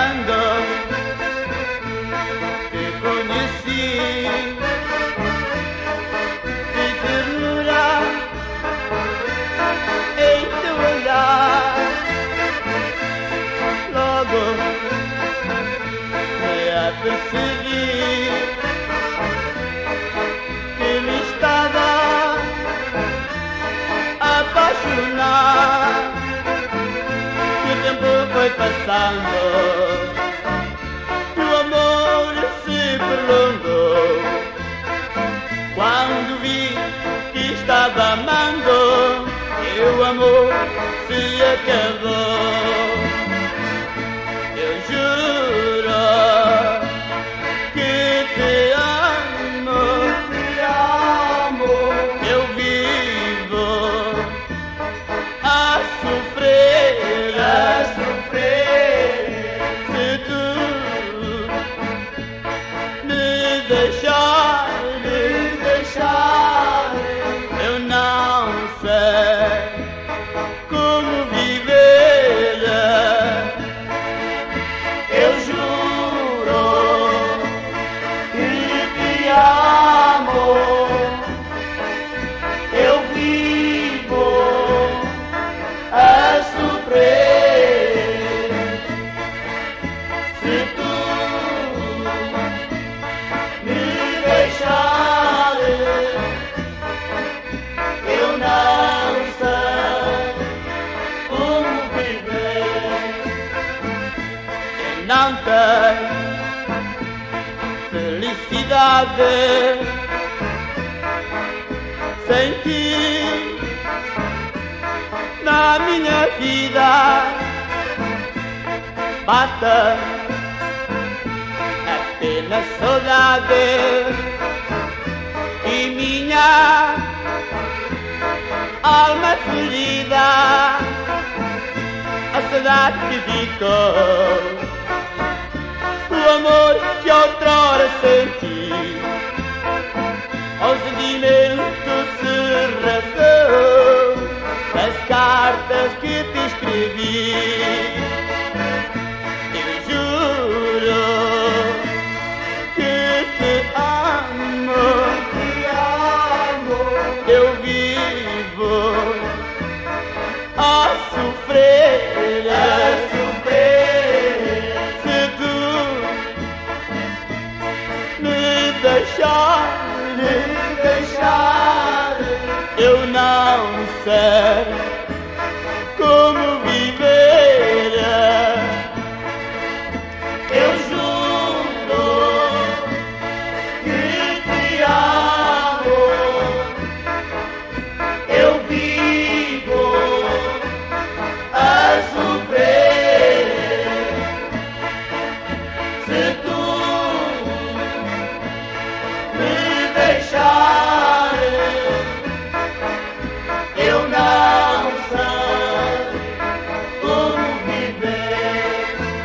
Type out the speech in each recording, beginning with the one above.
quando te conheci, de ternura em teu olhar, logo me apercebi que me estava a apaixonar. Que o tempo foi passando e o amor se prolongou. Quando vi que estava amando, e o amor se acabou. Eu juro que te amo, eu vivo a sofrer, se tu me deixar, eu não sei como viver. Eu juro que te amo, eu vivo a sofrer, se tu me deixares, eu não sei como viver. Quem não tem felicidade sem ti na minha vida, basta apenas saudade e minha alma ferida, a saudade que ficou, o amor que outrora senti, ao sentimento se rasgou das cartas que te escrevi. Eu juro que te amo, eu vivo a sofrer, se tu me deixar, eu não sei como viver. Eu juro que te amo, eu vivo a sofrer, se tu me deixares, eu não sei como viver.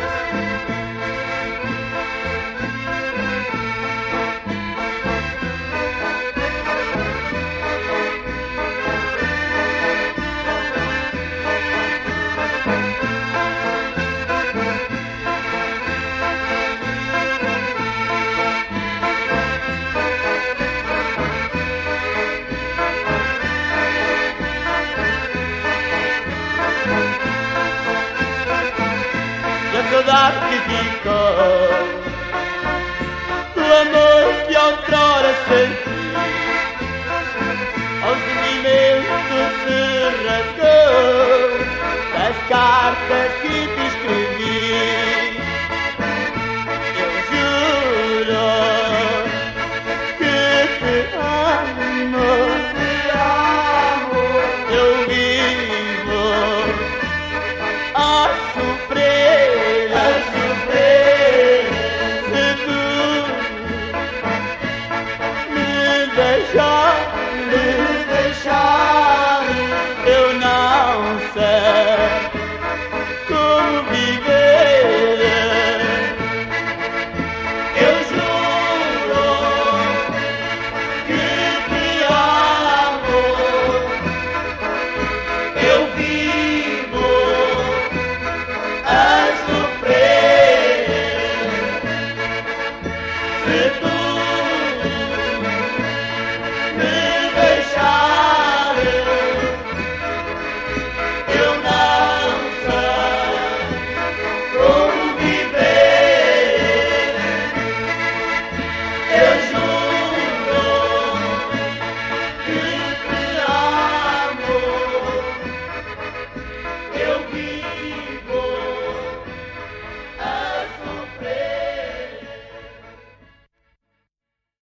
E a saudade que ficou, o amor que outrora senti, ao sentimento se rasgou das cartas que te